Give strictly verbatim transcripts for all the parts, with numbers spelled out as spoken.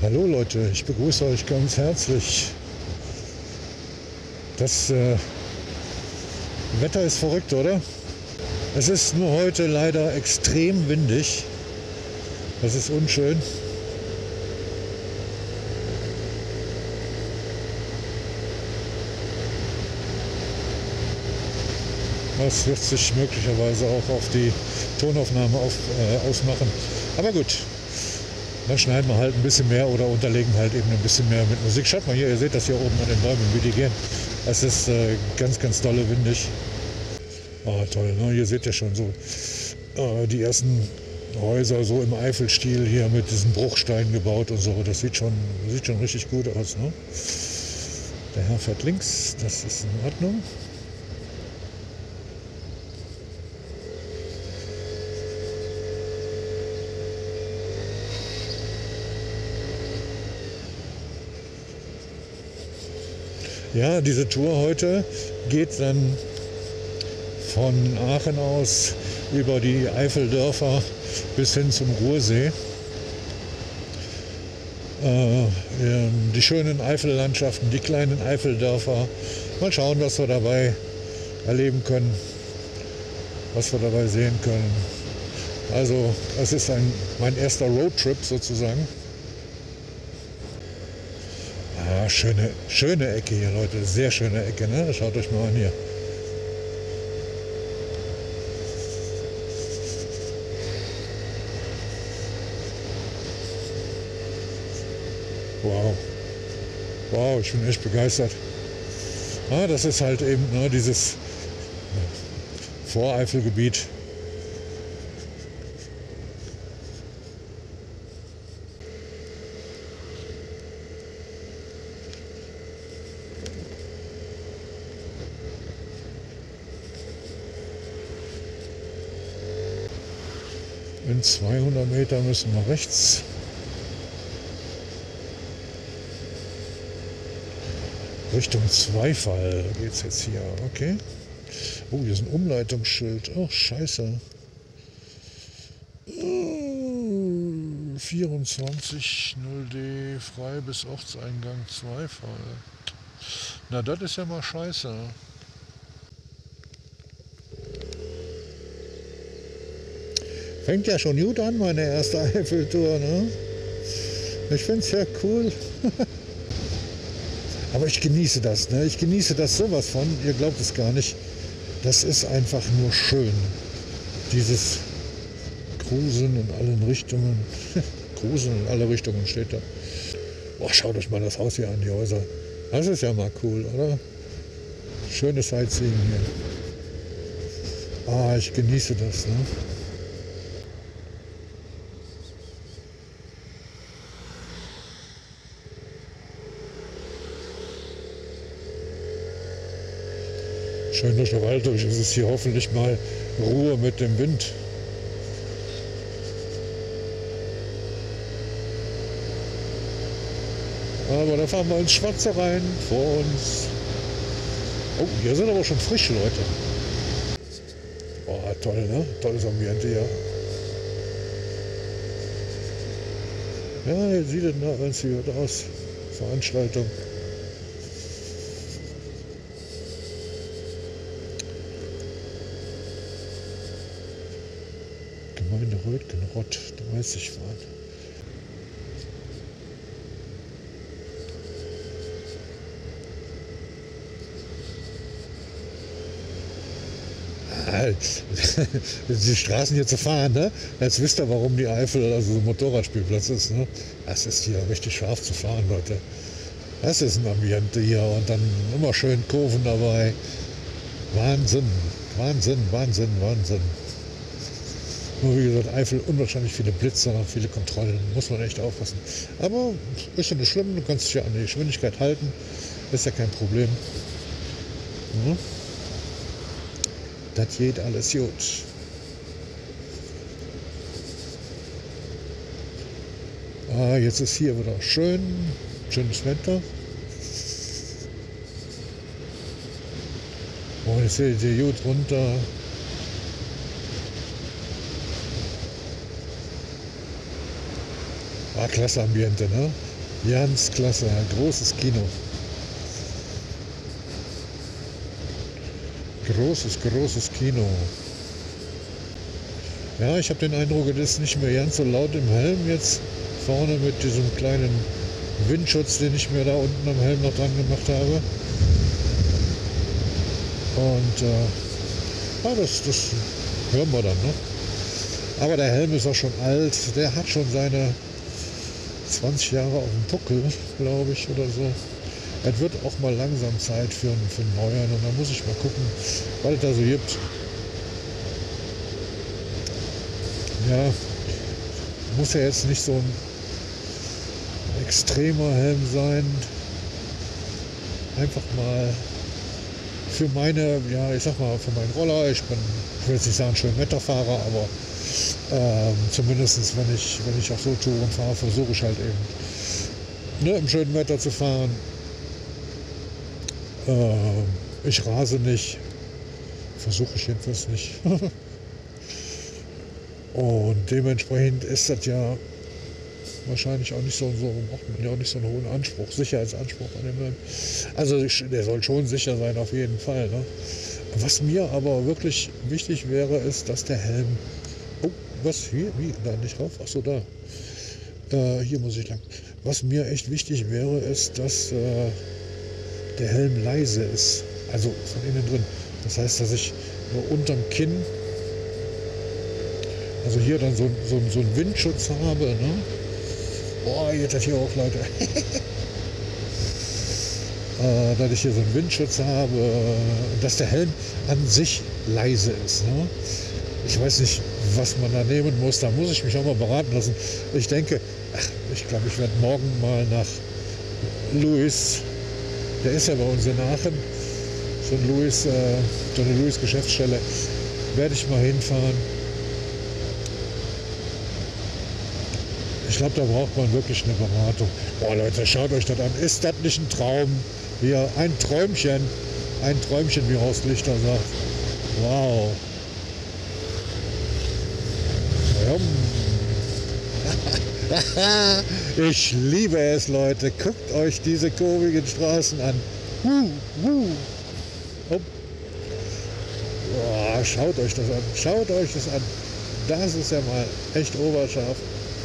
Hallo Leute, ich begrüße euch ganz herzlich. Das äh, Wetter ist verrückt, oder? Es ist nur heute leider extrem windig. Das ist unschön. Das wird sich möglicherweise auch auf die Tonaufnahme auf, äh, ausmachen. Aber gut, dann schneiden wir halt ein bisschen mehr oder unterlegen halt eben ein bisschen mehr mit Musik. Schaut mal hier, ihr seht das hier oben an den Bäumen, wie die gehen. Es ist äh, ganz, ganz dolle windig. Ah, toll, ne? Hier seht ihr schon so äh, die ersten Häuser so im Eifelstil hier mit diesen Bruchsteinen gebaut und so. Das sieht schon, sieht schon richtig gut aus. Ne? Der Herr fährt links, das ist in Ordnung. Ja, diese Tour heute geht dann von Aachen aus über die Eifeldörfer bis hin zum Ruhrsee. Äh, die schönen Eifellandschaften, die kleinen Eifeldörfer. Mal schauen, was wir dabei erleben können, was wir dabei sehen können. Also, es ist ein, mein erster Roadtrip sozusagen. Ah, schöne, schöne Ecke hier, Leute. Sehr schöne Ecke, ne? Schaut euch mal an hier. Wow. Wow, ich bin echt begeistert. Ah, das ist halt eben ne, dieses Voreifelgebiet. In zweihundert Meter müssen wir rechts. Richtung Zweifall geht es jetzt hier. Okay. Oh, hier ist ein Umleitungsschild. Oh, scheiße. vierundzwanzig null D frei bis Ortseingang Zweifall. Na, das ist ja mal scheiße. Fängt ja schon gut an, meine erste Eiffeltour, ne? Ich finde es ja cool. Aber ich genieße das, ne? Ich genieße das sowas von, ihr glaubt es gar nicht. Das ist einfach nur schön. Dieses Cruisen in allen Richtungen. Cruisen in alle Richtungen steht da. Boah, schaut euch mal das Haus hier an, die Häuser. Das ist ja mal cool, oder? Schönes Sightseeing hier. Ah, ich genieße das, ne? Schön durch den Wald durch. Es ist hier hoffentlich mal Ruhe mit dem Wind. Aber da fahren wir ins Schwarze rein vor uns. Oh, hier sind aber schon frische Leute. Oh, toll, ne? Tolles Ambiente hier. Ja, hier sieht es nach ganz gut aus. Veranstaltung. Gemeinde Rötgenrott, dreißig fahren. Die Straßen hier zu fahren, ne? Jetzt wisst ihr, warum die Eifel also so ein Motorradspielplatz ist, ne? Das ist hier richtig scharf zu fahren, Leute. Das ist ein Ambiente hier und dann immer schön Kurven dabei. Wahnsinn, Wahnsinn, Wahnsinn, Wahnsinn. Nur wie gesagt, Eifel, unwahrscheinlich viele Blitzer, viele Kontrollen, muss man echt aufpassen. Aber ist ja nicht schlimm, du kannst dich ja an die Geschwindigkeit halten, ist ja kein Problem. Ja. Das geht alles gut. Ah, jetzt ist hier wieder schön, schönes Wetter. Und jetzt seht ihr gut runter. Ah, klasse Ambiente, ne? Ganz klasse, großes Kino. Großes, großes Kino. Ja, ich habe den Eindruck, es ist nicht mehr ganz so laut im Helm jetzt. Vorne mit diesem kleinen Windschutz, den ich mir da unten am Helm noch dran gemacht habe. Und äh, ja, das, das hören wir dann, ne? Aber der Helm ist auch schon alt. Der hat schon seine zwanzig Jahre auf dem Buckel, glaube ich, oder so. Es wird auch mal langsam Zeit für einen, für einen neuen. Und dann muss ich mal gucken, was es da so gibt. Ja, muss ja jetzt nicht so ein extremer Helm sein. Einfach mal für meine, ja, ich sag mal, für meinen Roller. Ich bin, ich will jetzt nicht sagen, schön Wetterfahrer, aber ähm, zumindest wenn ich, wenn ich auf so Touren fahre, versuche ich halt eben, ne, im schönen Wetter zu fahren. Ähm, ich rase nicht, versuche ich jedenfalls nicht. Und dementsprechend ist das ja wahrscheinlich auch nicht so, so macht man ja auch nicht so einen hohen Anspruch, Sicherheitsanspruch an dem Helm. Also der soll schon sicher sein, auf jeden Fall. Ne? Was mir aber wirklich wichtig wäre, ist, dass der Helm. Oh, was hier? Wie? Da nicht rauf? Achso, da. Äh, hier muss ich lang. Was mir echt wichtig wäre, ist, dass äh, der Helm leise ist. Also von innen drin. Das heißt, dass ich nur unterm Kinn, also hier dann so, so, so einen Windschutz habe. Ne? Boah, jetzt hat hier auch Leute. äh, dass ich hier so einen Windschutz habe, äh, dass der Helm an sich leise ist. Ne? Ich weiß nicht, was man da nehmen muss. Da muss ich mich auch mal beraten lassen. Ich denke, ach, ich glaube, ich werde morgen mal nach Louis. Der ist ja bei uns in Aachen. So ein Louis, äh, so eine Louis Geschäftsstelle. Werde ich mal hinfahren. Ich glaube, da braucht man wirklich eine Beratung. Boah Leute, schaut euch das an. Ist das nicht ein Traum? Hier, ein Träumchen. Ein Träumchen, wie Horst Lichter sagt. Wow. Ich liebe es, Leute. Guckt euch diese kurvigen Straßen an. Uh, uh. Oh. Boah, schaut euch das an. Schaut euch das an. Das ist ja mal echt oberscharf.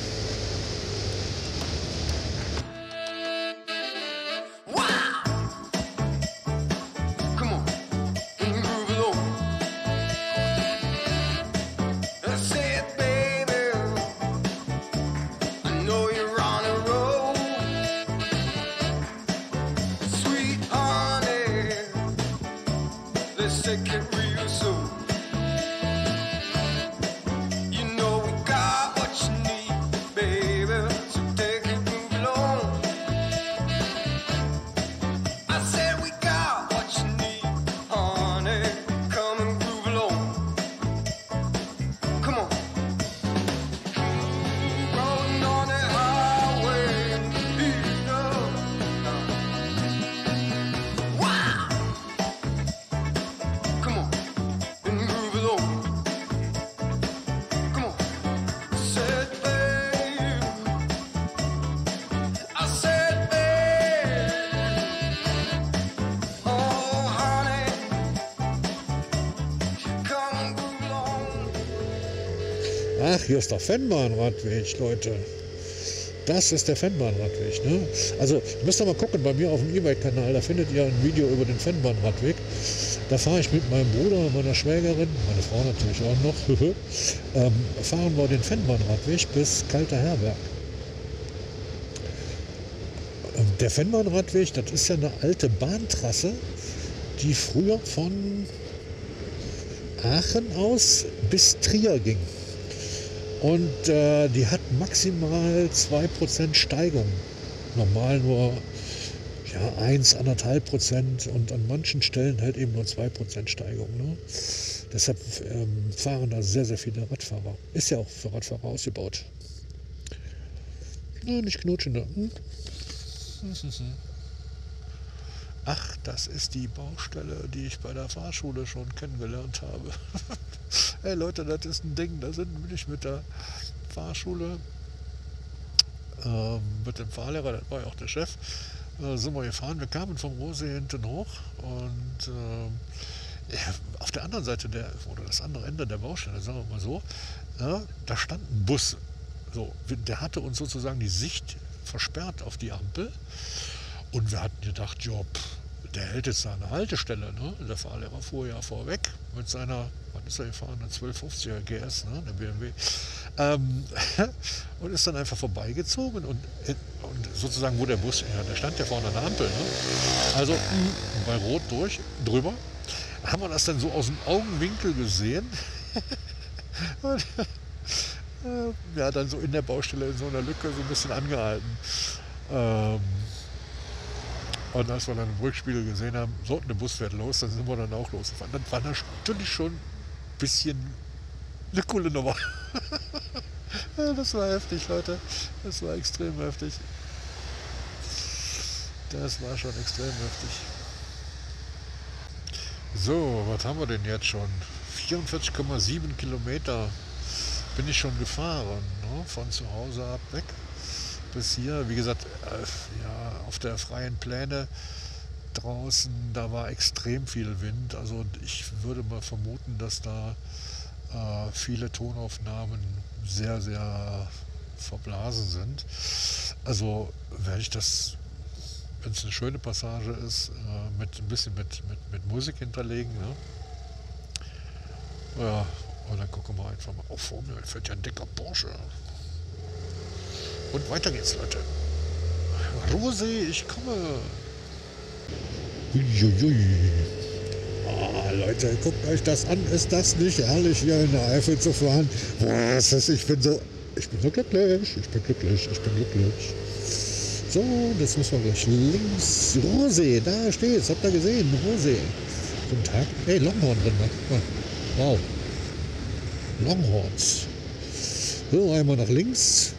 Ach, hier ist der Fennbahnradweg, Leute. Das ist der Fennbahnradweg. Ne? Also, ihr müsst mal gucken, bei mir auf dem E-Bike-Kanal, da findet ihr ein Video über den Fennbahnradweg. Da fahre ich mit meinem Bruder, meiner Schwägerin, meine Frau natürlich auch noch, ähm, fahren wir den Fennbahnradweg bis Kalter Herberg. Der Fennbahnradweg, das ist ja eine alte Bahntrasse, die früher von Aachen aus bis Trier ging. Und äh, die hat maximal zwei Prozent Steigung. Normal nur ja, eins, anderthalb Prozent und an manchen Stellen halt eben nur zwei Prozent Steigung. Ne? Deshalb ähm, fahren da sehr, sehr viele Radfahrer. Ist ja auch für Radfahrer ausgebaut. Ja, nicht knutschen da. Hm? Ach, das ist die Baustelle, die ich bei der Fahrschule schon kennengelernt habe. Hey Leute, das ist ein Ding. Da sind bin ich mit der Fahrschule ähm, mit dem Fahrlehrer, das war ja auch der Chef, äh, sind wir gefahren. Wir kamen vom Rohsee hinten hoch und ähm, ja, auf der anderen Seite der, oder das andere Ende der Baustelle, sagen wir mal so, ja, da stand ein Bus. So, der hatte uns sozusagen die Sicht versperrt auf die Ampel und wir hatten gedacht, ja, pff, der hält jetzt da eine Haltestelle. Ne? Der Fahrlehrer fuhr ja vorweg mit seiner, was ist er gefahren, eine zwölf fünfziger G S, ne? Der B M W. Ähm, und ist dann einfach vorbeigezogen und, und sozusagen, wo der Bus, ja, der stand ja vorne an der Ampel. Ne? Also bei Rot durch, drüber, haben wir das dann so aus dem Augenwinkel gesehen. Und, äh, ja, dann so in der Baustelle in so einer Lücke so ein bisschen angehalten. Ähm, und als wir dann im Rückspiegel gesehen haben, so, der Bus fährt los, dann sind wir dann auch losgefahren. Dann war natürlich schon ein bisschen eine coole Nummer. Ja, das war heftig, Leute. Das war extrem heftig. Das war schon extrem heftig. So, was haben wir denn jetzt schon? vierundvierzig Komma sieben Kilometer bin ich schon gefahren, ne? Von zu Hause ab weg bis hier. Wie gesagt, äh, ja, auf der freien Pläne draußen, da war extrem viel Wind. Also ich würde mal vermuten, dass da äh, viele Tonaufnahmen sehr, sehr verblasen sind. Also werde ich das, wenn es eine schöne Passage ist, äh, mit ein bisschen mit, mit, mit Musik hinterlegen. Ne? Ja, und dann gucken wir einfach mal. Oh, vor mir fährt ja ein dicker Porsche. Und weiter geht's, Leute. Rosee, ich komme. Uiuiui. Ah, Leute, guckt euch das an. Ist das nicht herrlich, hier in der Eifel zu fahren? Was ist, ich bin so, ich bin so glücklich. Ich bin glücklich, ich bin glücklich. So, das müssen wir gleich links. Rosee, da steht's. Habt ihr gesehen? Rosee. Guten Tag. Hey, Longhorn drin. Ne? Wow. Longhorns. So, einmal nach links.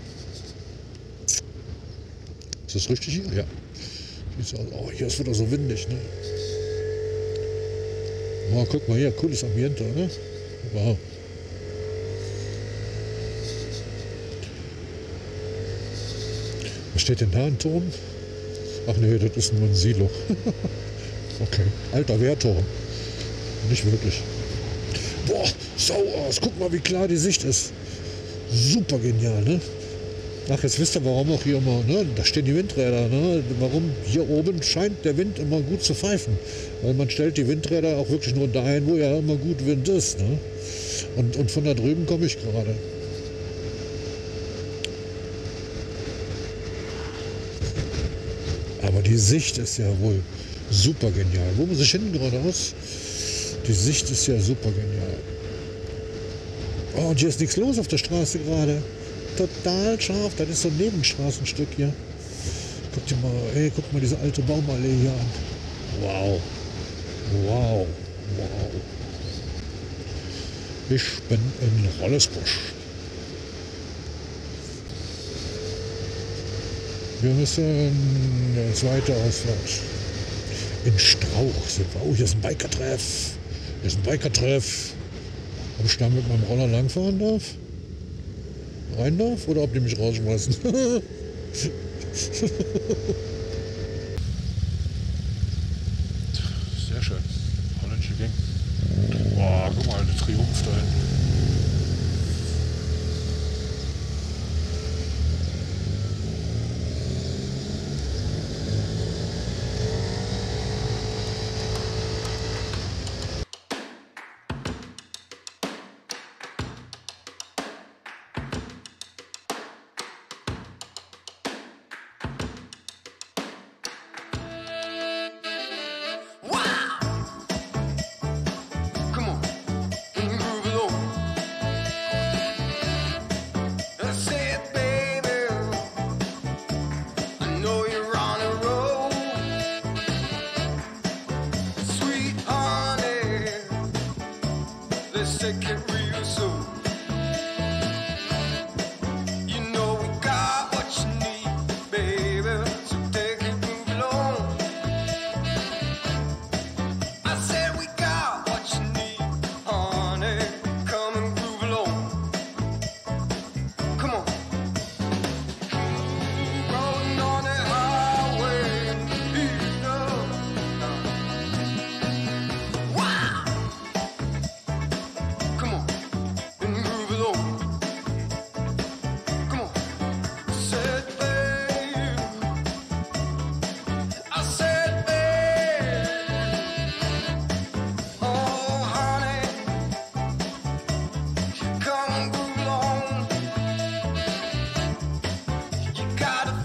Ist das richtig hier? Ja. Oh, hier ist wieder so windig, ne? Oh, guck mal hier, cooles Ambiente, ne? Wow. Was steht denn da, ein Turm? Ach nee, das ist nur ein Silo. Okay, alter Wehrturm. Nicht wirklich. Boah, sau aus. Guck mal, wie klar die Sicht ist. Super genial, ne? Ach, jetzt wisst ihr, warum auch hier immer, ne? Da stehen die Windräder, ne? Warum hier oben scheint der Wind immer gut zu pfeifen. Weil man stellt die Windräder auch wirklich nur dahin, wo ja immer gut Wind ist, ne? Und, und von da drüben komme ich gerade. Aber die Sicht ist ja wohl super genial. Wo muss ich hin geradeaus? Die Sicht ist ja super genial. Oh, und hier ist nichts los auf der Straße gerade. Total scharf. Das ist so ein Nebenstraßenstück hier. Guck dir mal, ey, guck mal diese alte Baumallee hier an. Wow. Wow. Wow. Ich bin in Rollesbusch. Wir müssen eine zweite Ausfahrt. In Strauch sind wir. Oh, hier ist ein Biker-Treff. Hier ist ein Biker-Treff. Ob ich da mit meinem Roller langfahren darf? Rein darf? Oder ob die mich rausschmeißen? Sehr schön. Holländische Gang. Boah, guck mal, der Triumph da hinten.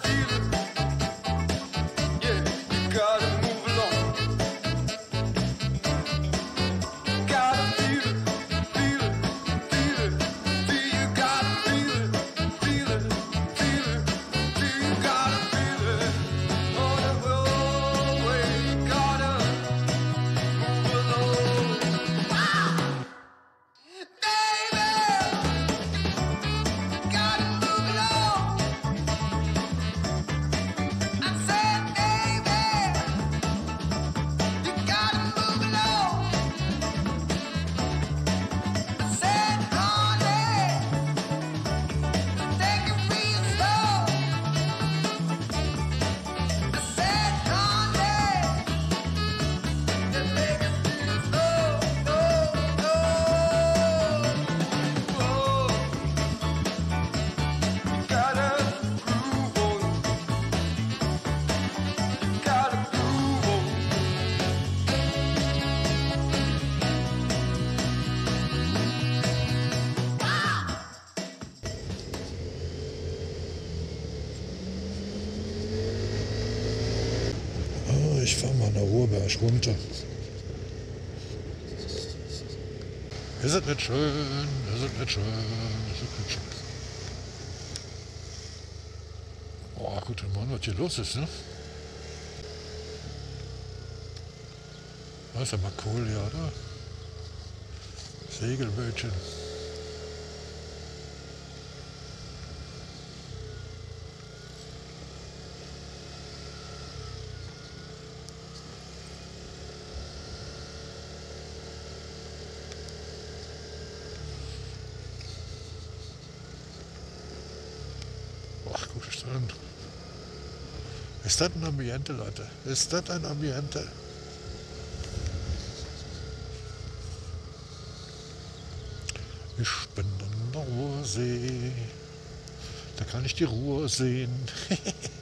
Ich fahre mal nach Ruhrberg runter. Ist es nicht schön? Ist es nicht schön? Ist es nicht schön? Boah, gut, Mann, was hier los ist, ne? Das ist ja mal cool, ja, oder? Segelbötchen. Ach, gut, ist das ein, ist das ein Ambiente, Leute? Ist das ein Ambiente? Ich bin an der Ruhrsee, da kann ich die Ruhr sehen.